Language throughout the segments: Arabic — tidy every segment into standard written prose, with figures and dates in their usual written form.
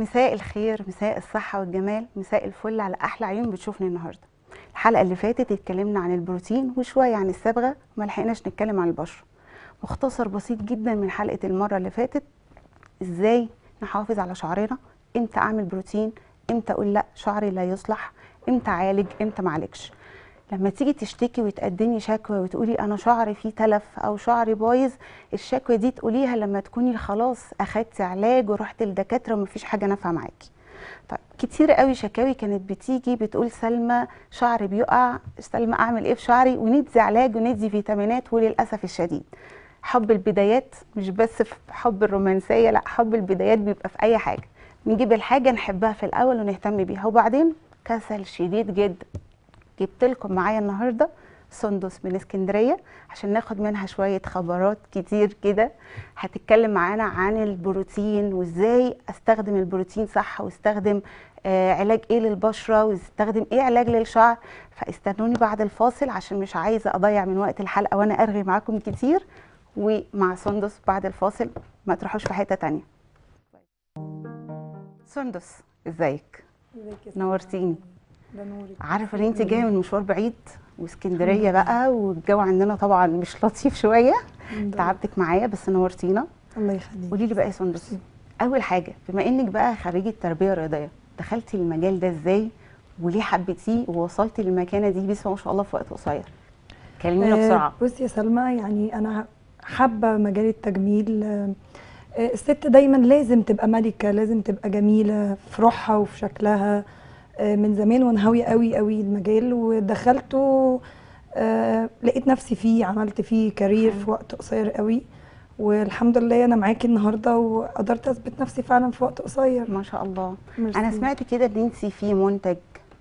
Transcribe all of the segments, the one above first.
مساء الخير، مساء الصحة والجمال، مساء الفل على أحلى عيون بتشوفني النهاردة. الحلقة اللي فاتت اتكلمنا عن البروتين وشوية عن الصبغة، وما لحقناش نتكلم عن البشرة. مختصر بسيط جدا من حلقة المرة اللي فاتت، ازاي نحافظ على شعرنا، امتى اعمل بروتين، امتى اقول لا شعري لا يصلح، امتى اعالج، امتى معالجش. لما تيجي تشتكي وتقدمي شكوى وتقولي انا شعري فيه تلف او شعري بايظ، الشكوى دي تقوليها لما تكوني خلاص اخدتي علاج ورحت للدكاتره ومفيش حاجه نافعه معاكي. طيب كتير قوي شكاوي كانت بتيجي بتقول سلمى شعري بيقع، سلمى اعمل ايه في شعري، وندي علاج وندي فيتامينات. وللاسف الشديد حب البدايات مش بس في حب الرومانسيه، لا، حب البدايات بيبقى في اي حاجه. نجيب الحاجه نحبها في الاول ونهتم بيها، وبعدين كسل شديد جدا. جبت لكم معايا النهارده سندس من اسكندريه عشان ناخد منها شويه خبرات كتير كده. هتتكلم معانا عن البروتين وازاي استخدم البروتين صح، واستخدم علاج ايه للبشره، واستخدم ايه علاج للشعر. فاستنوني بعد الفاصل عشان مش عايزه اضيع من وقت الحلقه وانا ارغي معاكم كتير. ومع سندس بعد الفاصل، ما تروحوش في حته تانية. سندس ازيك؟ نورتيني. ده نورك. عارفه ان انت جايه من مشوار بعيد واسكندريه بقى، والجو عندنا طبعا مش لطيف شويه. تعبتك معايا بس نورتينا. الله يخليك. قولي لي بقى يا سندس، اول حاجه بما انك بقى خريجه تربيه رياضيه، دخلتي المجال ده ازاي وليه حبيتيه ووصلتي للمكانه دي بسم الله ما شاء الله في وقت قصير؟ كلمينا بسرعه. بصي يا سلمى، يعني انا حابه مجال التجميل. الست دايما لازم تبقى ملكه، لازم تبقى جميله في روحها وفي شكلها. من زمان وانا هاويه قوي قوي المجال ودخلته. لقيت نفسي فيه، عملت فيه كارير في وقت قصير قوي، والحمد لله انا معاكي النهارده وقدرت اثبت نفسي فعلا في وقت قصير. ما شاء الله. مرسي. انا سمعت كده ان انت في منتج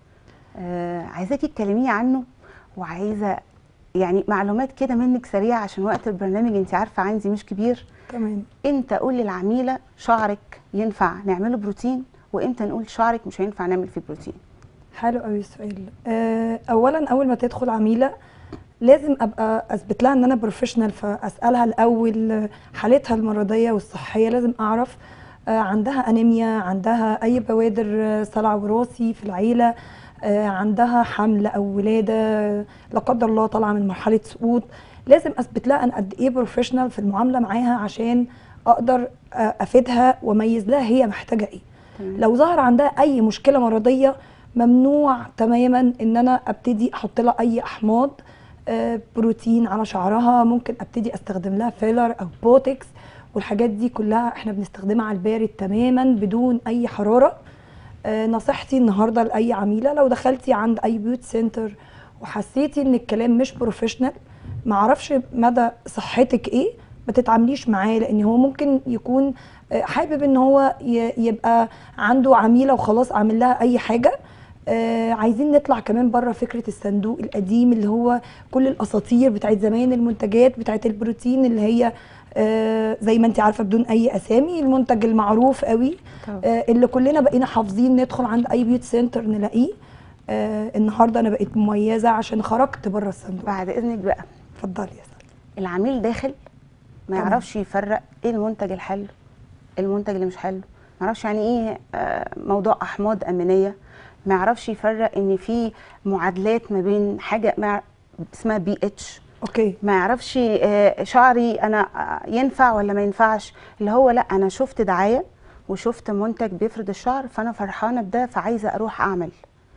عايزاكي تكلميني عنه، وعايزه يعني معلومات كده منك سريعه عشان وقت البرنامج انت عارفه عندي مش كبير. تمام. امتى اقول للعميله شعرك ينفع نعمله بروتين، وامتى نقول شعرك مش هينفع نعمل فيه بروتين؟ حلو قوي السؤال. اولا اول ما تدخل عميله لازم ابقى اثبت لها ان انا بروفيشنال، فاسالها الاول حالتها المرضيه والصحيه. لازم اعرف عندها انيميا، عندها اي بوادر صلع وراثي في العيله، عندها حمل او ولاده لا قدر الله طالعه من مرحله سقوط. لازم اثبت لها انا قد ايه بروفيشنال في المعامله معاها عشان اقدر افيدها واميز لها هي محتاجه ايه. لو ظهر عندها اي مشكله مرضيه ممنوع تماما ان انا ابتدي احط لها اي احماض بروتين على شعرها. ممكن ابتدي استخدم لها فيلر او بوتكس، والحاجات دي كلها احنا بنستخدمها على البارد تماما بدون اي حراره. نصيحتي النهارده لاي عميله، لو دخلتي عند اي بيوت سنتر وحسيتي ان الكلام مش بروفيشنال، معرفش مدى صحتك ايه، ما تتعامليش معاه، لان هو ممكن يكون حابب ان هو يبقى عنده عميله وخلاص عامل لها اي حاجه. عايزين نطلع كمان بره فكره الصندوق القديم اللي هو كل الاساطير بتاعت زمان، المنتجات بتاعت البروتين اللي هي زي ما انت عارفه بدون اي اسامي، المنتج المعروف قوي اللي كلنا بقينا حافظين ندخل عند اي بيوت سنتر نلاقيه. النهارده انا بقيت مميزه عشان خرجت بره الصندوق. بعد اذنك بقى اتفضلي يا سلمى. العميل داخل ما يعرفش يفرق ايه المنتج الحلو المنتج اللي مش حلو، ما يعرفش يعني ايه موضوع احماض امينيه، ما يعرفش يفرق ان في معادلات ما بين حاجه اسمها بي اتش. اوكي. ما يعرفش شعري انا ينفع ولا ما ينفعش، اللي هو لا انا شفت دعايه وشفت منتج بيفرد الشعر فانا فرحانه بده فعايزه اروح اعمل.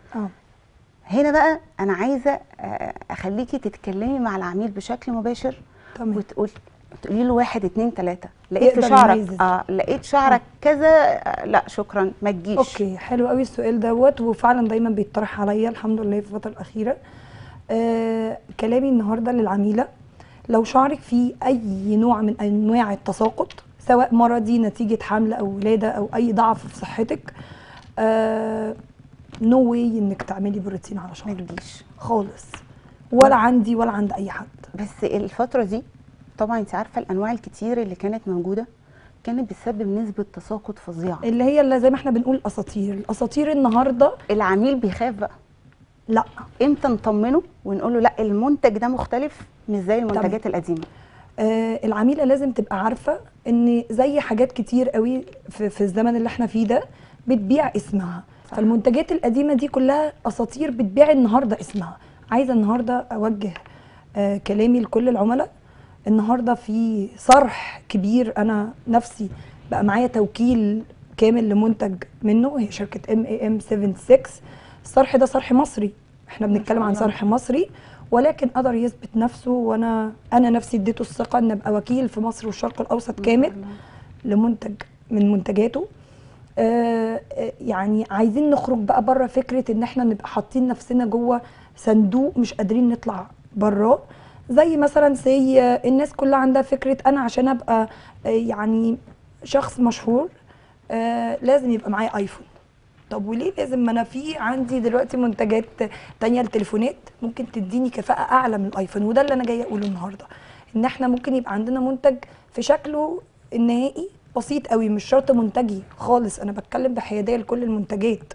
هنا بقى انا عايزه اخليكي تتكلمي مع العميل بشكل مباشر. تمام. تقولي له 1 2 3 لقيت في شعرك لقيت شعرك كذا، لا شكرا ما تجيش. اوكي، حلو قوي السؤال دوت، وفعلا دايما بيطرح عليا الحمد لله في الفتره الاخيره. كلامي النهارده للعميله، لو شعرك فيه اي نوع من انواع التساقط سواء مرضي نتيجه حمل او ولاده او اي ضعف في صحتك، نو واي انك تعملي بروتين على شعرك، ما تجيش خالص، ولا عندي ولا عند اي حد. بس الفتره دي طبعا انت عارفه الانواع الكتير اللي كانت موجوده كانت بتسبب نسبه تساقط فظيعه، اللي هي اللي زي ما احنا بنقول الاساطير النهارده. العميل بيخاف بقى. لا، امتى نطمنه ونقول له لا المنتج ده مختلف مش زي المنتجات القديمه؟ العميله لازم تبقى عارفه ان زي حاجات كتير قوي في الزمن اللي احنا فيه ده بتبيع اسمها. فالمنتجات القديمه دي كلها اساطير بتبيع النهارده اسمها. عايزه النهارده اوجه كلامي لكل العملاء. النهارده في صرح كبير، انا نفسي بقى معايا توكيل كامل لمنتج منه، هي شركه MAM 76. الصرح ده صرح مصري، احنا بنتكلم عن صرح مصري، ولكن قدر يثبت نفسه، وانا نفسي اديته الثقه ان ابقى وكيل في مصر والشرق الاوسط كامل لمنتج من منتجاته. يعني عايزين نخرج بقى بره فكره ان احنا نبقى حاطين نفسنا جوه صندوق مش قادرين نطلع براه. زي مثلا الناس كلها عندها فكره انا عشان ابقى يعني شخص مشهور لازم يبقى معايا ايفون. طب وليه لازم؟ ما انا في عندي دلوقتي منتجات تانية للتليفونات ممكن تديني كفاءة اعلى من الايفون. وده اللي انا جايه اقوله النهارده، ان احنا ممكن يبقى عندنا منتج في شكله النهائي بسيط قوي، مش شرط منتجي خالص، انا بتكلم بحياديه لكل المنتجات.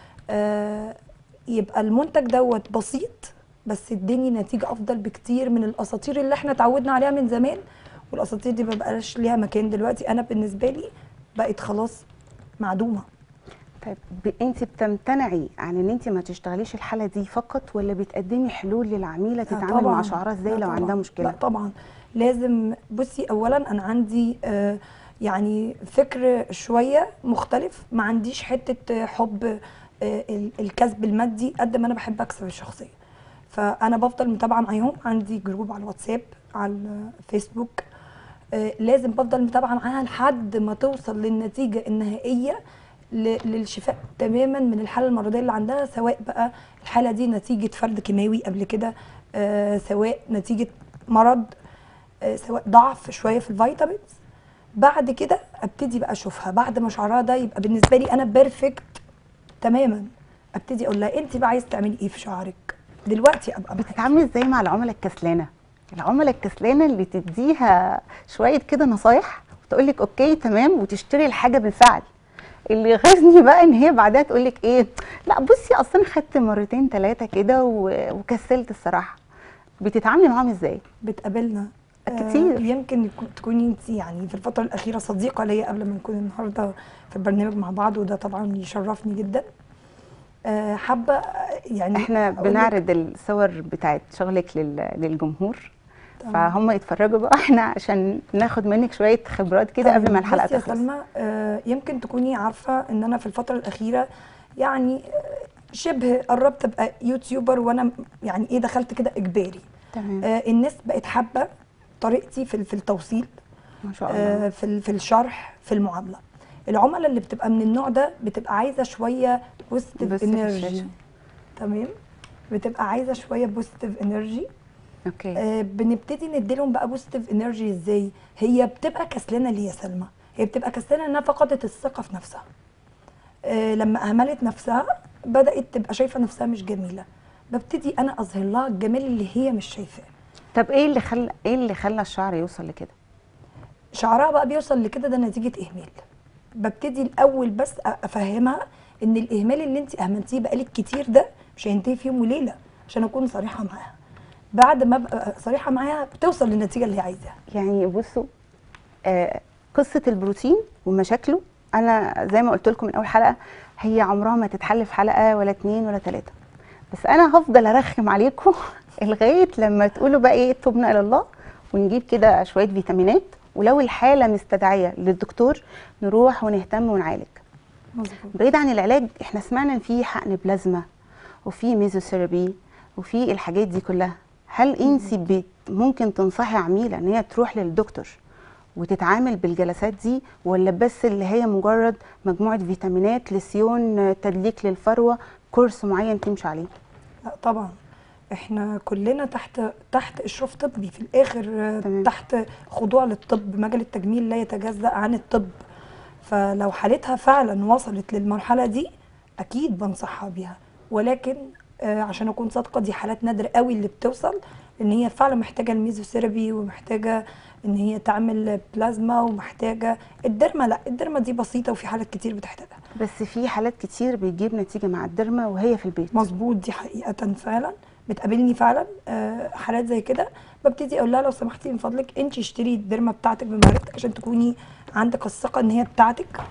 يبقى المنتج دوت بسيط بس اداني نتيجه افضل بكتير من الاساطير اللي احنا اتعودنا عليها من زمان. والاساطير دي ما بقاش ليها مكان دلوقتي، انا بالنسبه لي بقت خلاص معدومه. طيب انت بتمتنعي عن ان انت ما تشتغليش الحاله دي فقط، ولا بتقدمي حلول للعميله تتعامل مع شعرها ازاي لو عندها مشكله؟ لا طبعا لازم. بصي، اولا انا عندي يعني فكر شويه مختلف، ما عنديش حته حب الكسب المادي قد ما انا بحب اكسب الشخصيه. فانا بفضل متابعه معاهم، عندي جروب على الواتساب، على الفيسبوك، لازم بفضل متابعه معاها لحد ما توصل للنتيجه النهائيه للشفاء تماما من الحاله المرضيه اللي عندها، سواء بقى الحاله دي نتيجه فرد كيماوي قبل كده، سواء نتيجه مرض، سواء ضعف شويه في الفيتامينز. بعد كده ابتدي بقى اشوفها بعد ما شعرها ده يبقى بالنسبه لي انا بيرفكت تماما، ابتدي اقول لها انت بقى عايزه تعملي ايه في شعرك دلوقتي. ابقى بتتعاملي ازاي مع العملاء الكسلانه؟ العملاء الكسلانه اللي تديها شويه كده نصايح وتقول لك اوكي تمام وتشتري الحاجه بالفعل، اللي يغيظني بقى ان هي بعدها تقول لك ايه، لا بصي اصلا خدت مرتين ثلاثه كده وكسلت الصراحه. بتتعاملي معاهم ازاي؟ بتقابلنا كتير. يمكن تكوني انت يعني في الفتره الاخيره صديقه ليا قبل ما نكون النهارده في البرنامج مع بعض، وده طبعا يشرفني جدا. حابه يعني احنا بنعرض الصور بتاعت شغلك للجمهور، فهم يتفرجوا بقى احنا عشان ناخد منك شويه خبرات كده قبل ما الحلقه تخلص. يا سلمى، يمكن تكوني عارفه ان انا في الفتره الاخيره يعني شبه قربت ابقى يوتيوبر، وانا يعني ايه دخلت كده اجباري. تمام. الناس بقت حابه طريقتي في التوصيل، ما شاء الله، في الشرح، في المعامله. العملاء اللي بتبقى من النوع ده بتبقى عايزه شويه بوزيتيف انرجي. تمام، بتبقى عايزه شويه بوزيتيف انرجي. اوكي. بنبتدي نديلهم بقى بوزيتيف انرجي ازاي؟ هي بتبقى كسلانه ليه يا سلمى؟ هي بتبقى كسلانه انها فقدت الثقه في نفسها. لما اهملت نفسها بدات تبقى شايفه نفسها مش جميله، ببتدي انا اظهر لها الجمال اللي هي مش شايفاه. طب ايه اللي خلى الشعر يوصل لكده؟ شعرها بقى بيوصل لكده ده نتيجه اهمال. ببتدي الاول بس افهمها ان الاهمال اللي انت اهملتيه بقالك كتير ده مش هينتهي في يوم وليله، عشان اكون صريحه معاها. بعد ما ابقى صريحه معاها بتوصل للنتيجه اللي هي عايزاها. يعني بصوا، قصه البروتين ومشاكله انا زي ما قلت لكم من اول حلقه، هي عمرها ما تتحل في حلقه ولا 2 ولا 3، بس انا هفضل ارخم عليكم لغايه لما تقولوا بقى ايه تبنا الى الله، ونجيب كده شويه فيتامينات، ولو الحاله مستدعيه للدكتور نروح ونهتم ونعالج. مظبوط. بعيد عن العلاج، احنا سمعنا ان في حقن بلازما وفي ميزوثيرابي وفي الحاجات دي كلها. هل انت ممكن تنصحي عميله ان هي تروح للدكتور وتتعامل بالجلسات دي، ولا بس اللي هي مجرد مجموعه فيتامينات لسيون تدليك للفروه كورس معين تمشي عليه؟ لا طبعا، احنا كلنا تحت اشراف طبي في الاخر. تمام. تحت خضوع للطب، مجال التجميل لا يتجزأ عن الطب. فلو حالتها فعلا وصلت للمرحله دي اكيد بنصحها بيها، ولكن عشان اكون صادقه دي حالات نادره قوي اللي بتوصل، لان هي فعلا محتاجه الميزوثيرابي ومحتاجه ان هي تعمل بلازما ومحتاجه الديرما. لا الديرما دي بسيطه وفي حالات كتير بتحتاجها، بس في حالات كتير بتجيب نتيجه مع الديرما وهي في البيت. مظبوط، دي حقيقه فعلا بتقابلني فعلا حالات زي كده. ببتدي اقول لها لو سمحتي من فضلك انت اشتري الديرما بتاعتك بمهارتك عشان تكوني عندك الثقه ان هي بتاعتك.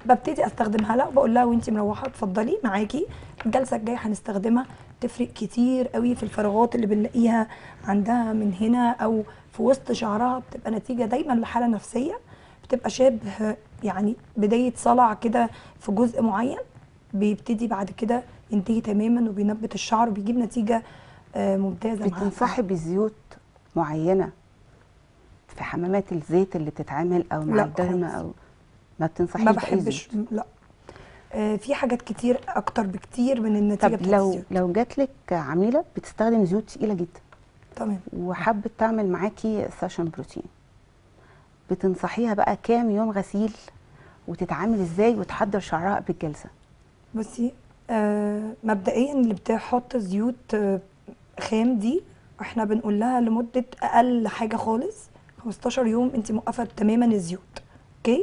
ببتدي استخدمها لها وبقول لها وانتي مروحه اتفضلي معاكي، الجلسه الجايه هنستخدمها. تفرق كتير قوي في الفراغات اللي بنلاقيها عندها من هنا او في وسط شعرها، بتبقى نتيجه دايما لحاله نفسيه، بتبقى شبه يعني بدايه صلع كده في جزء معين، بيبتدي بعد كده ينتهي تماما وبينبت الشعر وبيجيب نتيجه ممتازه معاها. بتنصحي بزيوت معينه في حمامات الزيت اللي بتتعمل او مع لا الدرمه، خالص. او ما بتنصحيش ما باي بحبش، زيوت؟ لا. في حاجات كتير اكتر بكتير من النتيجه طب بتاعت لو الزيوت. جاتلك عميله بتستخدم زيوت تقيله جدا تمام. وحبت تعمل معاكي سيشن بروتين، بتنصحيها بقى كام يوم غسيل وتتعامل ازاي وتحضر شعرها قبل الجلسه؟ بصي، مبدئيا اللي بتحط زيوت خام دي، احنا بنقول لها لمده اقل حاجه خالص 15 يوم انت موقفه تماما الزيوت، اوكي؟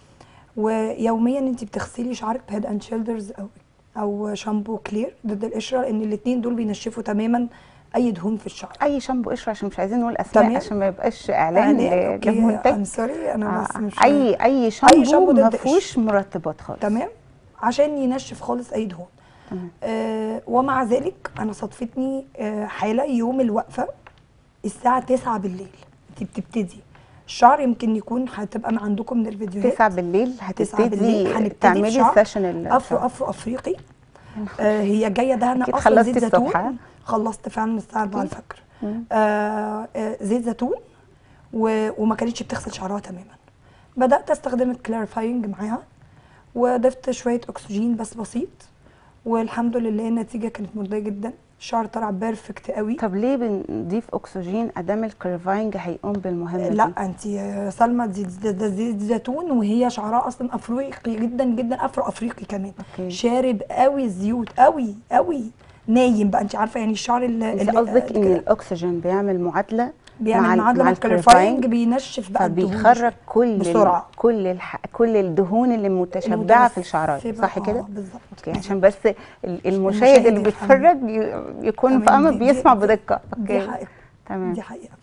ويوميا انت بتغسلي شعرك بهيد اند شيلدرز او شامبو كلير ضد القشره، لان الاثنين دول بينشفوا تماما اي دهون في الشعر. اي شامبو قشره، عشان مش عايزين نقول اسماء تمام. عشان ما يبقاش اعلان اوكي، لمنتج. ام سوري انا بس مش اي شامبو ضد ما قشرة. فيهوش مرطبات خالص. تمام، عشان ينشف خالص اي دهون. تمام. ومع ذلك انا صادفتني حاله يوم الوقفه الساعه 9 بالليل، انت بتبتدي الشعر، يمكن يكون هتبقى عندكم من الفيديوهات 9 بالليل 9 بالليل هتبتدي هنبتدي تعملي بشعر السيشن افرو افريقي. هي جايه دهنه اكيد اصلا خلصتي زيت زيتون. الصبح. خلصت فعلا الساعه 4 أكيد. الفجر. زيت زيتون وما كانتش بتغسل شعرها تماما. بدات استخدم الكلاريفاينج معاها وضفت شويه اكسجين بس بسيط، والحمد لله النتيجه كانت مرضيه جدا، الشعر طلع بيرفكت قوي. طب ليه بنضيف اكسجين ادام الكلاريفاينج هيقوم بالمهمه دي؟ لا انت يا سلمى، ده زيت زيتون، وهي شعرها اصلا افريقي جدا جدا، افرو افريقي كمان. أوكي. شارب قوي الزيوت قوي قوي، نايم بقى، انت عارفه يعني الشعر انت قصدك ان الاكسجين بيعمل معادله بيعمل معادله مع الكلاريفاينج، الكلاريفاينج، بينشف بقى الدهون فبيخرج بسرعه، كل الدهون اللي متشبعه في الشعرايه، صح كده؟ بالظبط. اوكي، عشان بس المشاهد اللي بيتفرج يكون فاهم بيسمع بدقه. اوكي، دي حقيقه. تمام. دي حقيقه.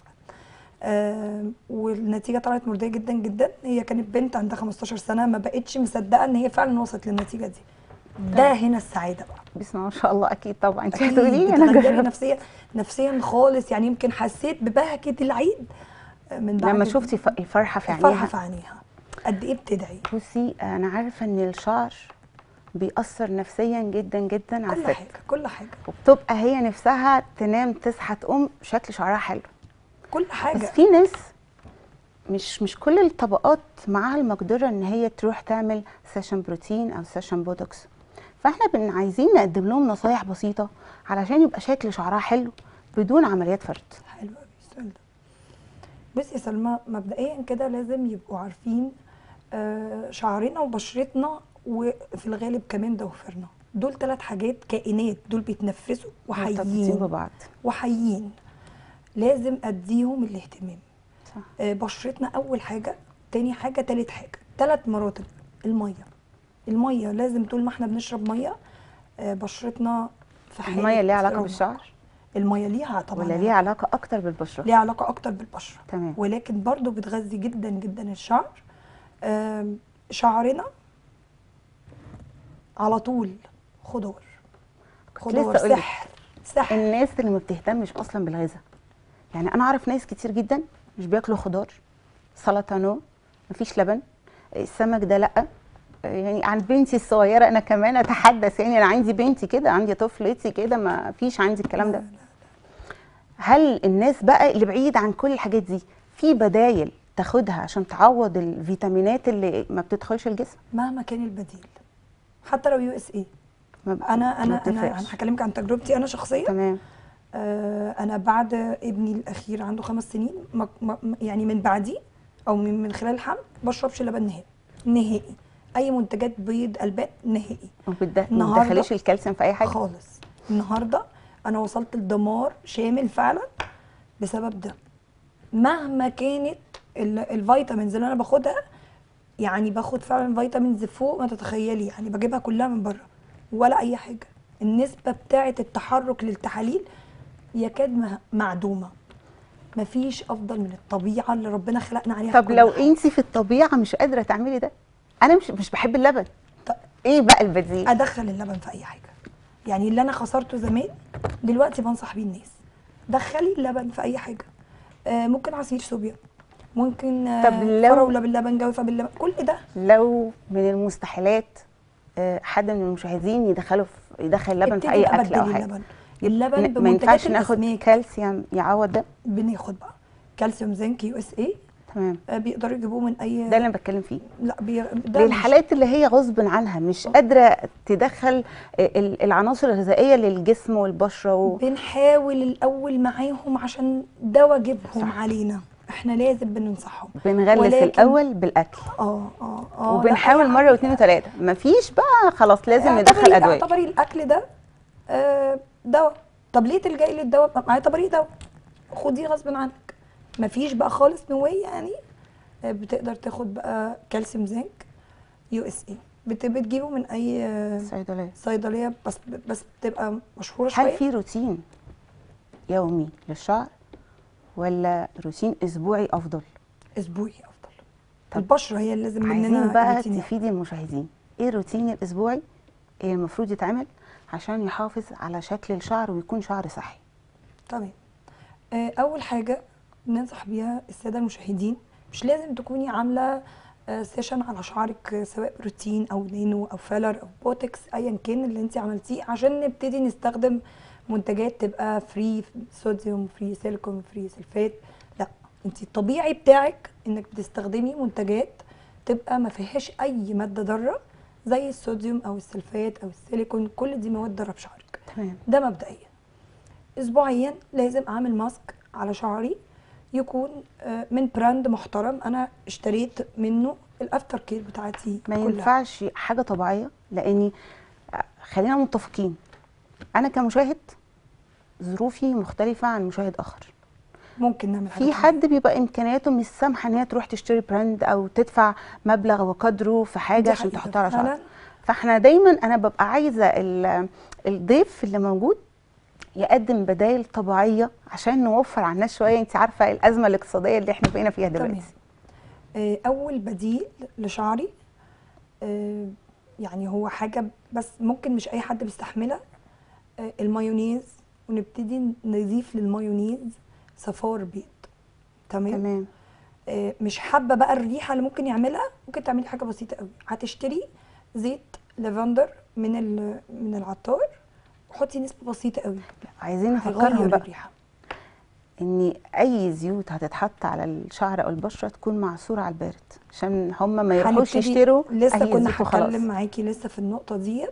والنتيجه طلعت مرضيه جدا جدا. هي كانت بنت عندها 15 سنه، ما بقتش مصدقه ان هي فعلا وصلت للنتيجه دي. ده هنا السعاده بقى. بسم الله ما شاء الله. اكيد طبعا انت أكيد هتقولي انا بتغيري جربت. نفسيا خالص، يعني يمكن حسيت ببهجه العيد من بعد لما شفتي الفرحه في الفرحه عينيها. في عينيها قد ايه بتدعي. بصي، انا عارفه ان الشعر بيأثر نفسيا جدا جدا على كل الست، حاجه كل حاجه، وبتبقى هي نفسها تنام تصحى تقوم شكل شعرها حلو. كل حاجه. بس في ناس مش كل الطبقات معاها المقدره ان هي تروح تعمل سيشن بروتين او سيشن بوتوكس، فاحنا عايزين نقدم لهم نصايح بسيطه علشان يبقى شكل شعرها حلو بدون عمليات فرد. حلو قوي السؤال ده. بصي يا سلمى، مبدئيا كده لازم يبقوا عارفين شعرنا وبشرتنا وفي الغالب كمان ضوافرنا، دول 3 حاجات كائنات، دول بيتنفسوا مرتبطين وحيين ببعض. وحيين، لازم اديهم الاهتمام. صح. بشرتنا اول حاجه، تاني حاجه، تالت حاجه، 3 مراتب. الميه لازم طول ما احنا بنشرب ميه بشرتنا في حاله الميه ليها علاقه رونق. بالشعر الميه ليها طبعا ولا ليها علاقه اكتر بالبشره؟ ليها علاقه اكتر بالبشره. تمام. ولكن برضو بتغذي جدا جدا الشعر. شعرنا على طول خضار لسه سحر. الناس اللي ما بتهتمش اصلا بالغذاء، يعني انا اعرف ناس كتير جدا مش بياكلوا خضار، سلطه نو، مفيش لبن، السمك ده لا. يعني عن بنتي الصغيره انا كمان اتحدث، يعني انا عندي بنتي كده، عندي طفلتي كده، ما فيش عندي الكلام ده. هل الناس بقى اللي بعيد عن كل الحاجات دي في بدايل تاخدها عشان تعوض الفيتامينات اللي ما بتدخلش الجسم؟ مهما كان البديل، حتى لو USA. ما انا بتفرقش. هكلمك عن تجربتي انا شخصيا. تمام. انا بعد ابني الاخير عنده 5 سنين، يعني من بعدي او من خلال الحمل بشربش لبن نهائي. اي منتجات بيض البان نهائي. ما بتدخليش الكالسيوم في اي حاجه خالص. النهارده انا وصلت لدمار شامل فعلا بسبب ده. مهما كانت الفيتامينز اللي انا باخدها، يعني باخد فعلا فيتامينز فوق ما تتخيلي، يعني بجيبها كلها من بره ولا اي حاجه. النسبه بتاعه التحرك للتحاليل يكاد معدومه. مفيش افضل من الطبيعه اللي ربنا خلقنا عليها. طب لو انت في الطبيعه مش قادره تعملي ده، انا مش بحب اللبن. طب ايه بقى البديل؟ ادخل اللبن في اي حاجه، يعني اللي انا خسرته زمان دلوقتي بنصح بيه الناس، دخلي اللبن في اي حاجه. ممكن عصير صوبيا، ممكن طب فراوله باللبن، جوافه باللبن، كل ده. لو من المستحيلات حد من المشاهدين يدخل اللبن في ابتدي اي بقى اكل او بدلي حاجه، اللبن، اللبن ما بمنتجات ينفعش ناخد الاسماك. كالسيوم يعوض ده؟ بناخد بقى كالسيوم زنك يو اس اي، تمام. بيقدروا يجيبوه من اي. ده اللي انا بتكلم فيه. لا ده مش للحالات اللي هي غصب عنها مش قادره تدخل العناصر الغذائيه للجسم والبشره بنحاول الاول معاهم عشان ده واجبهم صح. علينا، احنا لازم بننصحهم. بنغلس ولكن الاول بالاكل وبنحاول لا، مره واثنين وثلاثه، مفيش بقى خلاص لازم ندخل ادويه. اعتبري الاكل ده دواء. طب ليه تلجئي للدواء؟ اعتبريه دواء، خديه غصب عنك. مفيش بقى خالص نوية يعني. بتقدر تاخد بقى كالسيوم زنك يو اس اي، بتجيبه من اي صيدليه، بس بتبقى مشهوره شويه. هل في روتين يومي للشعر ولا روتين اسبوعي افضل؟ اسبوعي افضل. البشره هي اللي لازم مننا عايزين بقى روتين. تفيدي المشاهدين ايه الروتين الاسبوعي اللي المفروض يتعمل عشان يحافظ على شكل الشعر ويكون شعر صحي؟ تمام. اول حاجه ننصح بيها الساده المشاهدين، مش لازم تكوني عامله سيشن على شعرك، سواء روتين او نانو او فيلر او بوتكس، ايا كان اللي انت عملتيه، عشان نبتدي نستخدم منتجات تبقى فري صوديوم، فري سيليكون، فري سلفات. لا، انت الطبيعي بتاعك انك بتستخدمي منتجات تبقى ما فيهاش اي ماده ضاره، زي الصوديوم او السلفات او السيليكون، كل دي مواد ضاره بشعرك. تمام. ده مبدئيا. اسبوعيا لازم اعمل ماسك على شعري يكون من براند محترم انا اشتريت منه الافتر كير بتاعتي ما كلها. ينفعش حاجه طبيعيه، لاني خلينا متفقين انا كمشاهد ظروفي مختلفه عن مشاهد اخر. ممكن نعمل حاجه في حد بيبقى امكانياته مش سامحه ان هي تروح تشتري براند او تدفع مبلغ وقدره في حاجه عشان تحطها على شعرها. فاحنا دايما انا ببقى عايزه الضيف اللي موجود يقدم بدائل طبيعيه عشان نوفر على الناس شويه. انت عارفه الازمه الاقتصاديه اللي احنا بقينا فيها دلوقتي. اول بديل لشعري يعني هو حاجه بس ممكن مش اي حد بيستحملها، المايونيز. ونبتدي نضيف للمايونيز صفار بيض. تمام. مش حابه بقى الريحه اللي ممكن يعملها، ممكن تعملي حاجه بسيطه قوي. هتشتري زيت لافندر من العطار، وحطي نسبه بسيطه قوي. عايزين نفكرهم بقى ان اي زيوت هتتحط على الشعر او البشره تكون معصوره على البارد، عشان هم ما يروحوش يشتروا لسه كنا هتكلم معاكي لسه في النقطه ديت.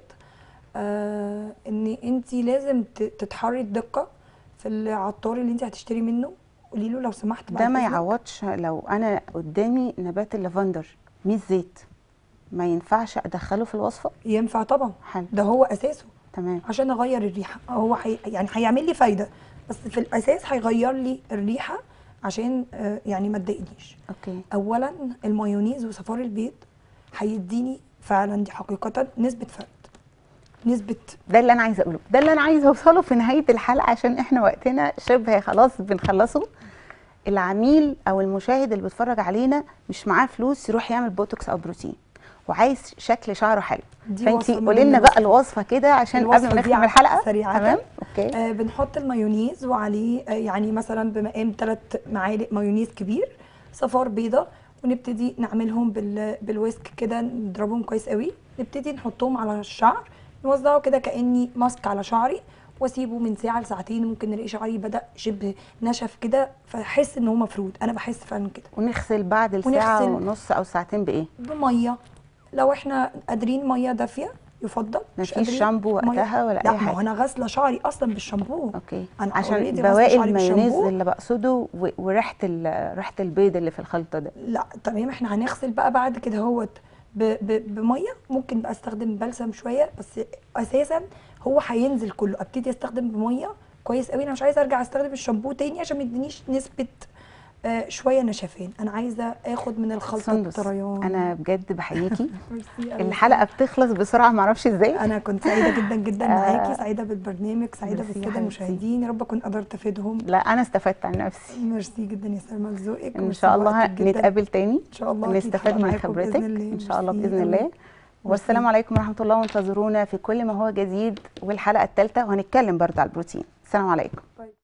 ان انت لازم تتحري الدقه في العطار اللي انت هتشتري منه. قولي له لو سمحت ده ما يعوضش لو انا قدامي نبات اللافندر مش زيت، ما ينفعش ادخله في الوصفه؟ ينفع طبعا. حلو. ده هو اساسه. تمام. عشان اغير الريحه، هو يعني هيعمل لي فايده، بس في الاساس هيغير لي الريحه عشان يعني ما تضايقنيش. اوكي. اولا المايونيز وصفار البيض هيديني فعلا، دي حقيقه، نسبه فرد، نسبه. ده اللي انا عايزه اقوله، ده اللي انا عايزه اوصله في نهايه الحلقه، عشان احنا وقتنا شبه خلاص بنخلصه. العميل او المشاهد اللي بيتفرج علينا مش معاه فلوس يروح يعمل بوتوكس او بروتين، وعايز شكل شعره حلو. فانتي قولي لنا بقى الوصفه كده عشان قبل ما نختم الحلقه سريعه. تمام. اوكي. بنحط المايونيز وعليه يعني مثلا بمقام 3 معالق مايونيز كبير، صفار بيضه، ونبتدي نعملهم بالويسك كده، نضربهم كويس قوي، نبتدي نحطهم على الشعر، نوزعه كده كاني ماسك على شعري، واسيبه من ساعه لساعتين. ممكن نلاقي شعري بدا شبه نشف كده، فاحس ان هو مفرود. انا بحس فعلا كده. ونغسل بعد الساعه ونص او ساعتين بايه؟ بميه، لو احنا قادرين ميه دافيه يفضل. مفيش شامبو وقتها ولا اي حاجه؟ لا، ما انا غاسله شعري اصلا بالشامبو. اوكي. أنا عشان بواقي المايونيز اللي بقصده وريحه ريحه البيض اللي في الخلطه ده. لا تمام. احنا هنغسل بقى بعد كده اهوت بميه. ممكن بقى استخدم بلسم شويه، بس اساسا هو هينزل كله. ابتدي استخدم بميه كويس قوي. انا مش عايزه ارجع استخدم الشامبو تاني عشان ما يدينيش نسبه شويه نشفان، انا عايزه اخد من الخلطه سندس، الطريان. انا بجد بحييكي. ميرسي أوي. الحلقه بتخلص بسرعه، معرفش ازاي. انا كنت سعيده جدا جدا معاكي، سعيده بالبرنامج، سعيده ميرسي يا بالساده حبيبتي. المشاهدين، يا رب اكون قدرت افيدهم. لا انا استفدت عن نفسي. ميرسي جدا يا سلمى لذوقك، ان وميرسي شاء الله لوقتك جدا. نتقابل تاني، ان شاء الله اكيد نستفاد هبقى من معاكم خبرتك باذن الله. ان شاء الله ميرسي باذن أوي. الله. ميرسي. والسلام عليكم ورحمه الله، وانتظرونا في كل ما هو جديد، والحلقه الثالثه وهنتكلم برضه على البروتين. السلام عليكم. باي.